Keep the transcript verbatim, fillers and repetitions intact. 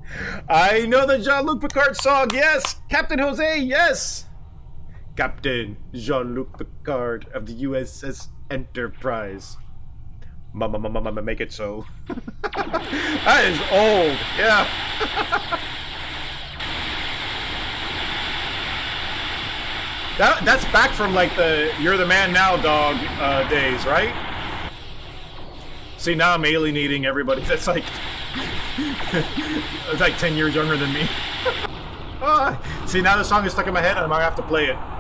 I know the Jean-Luc Picard song, yes! Captain Jose, yes! Captain Jean-Luc Picard of the U S S Enterprise. Mama, mama, mama, make it so. That is old, yeah. that, that's back from like the You're the Man Now Dog uh, days, right? See, now I'm alienating everybody that's like, it's like ten years younger than me. uh, see, now the song is stuck in my head and I'm gonna have to play it.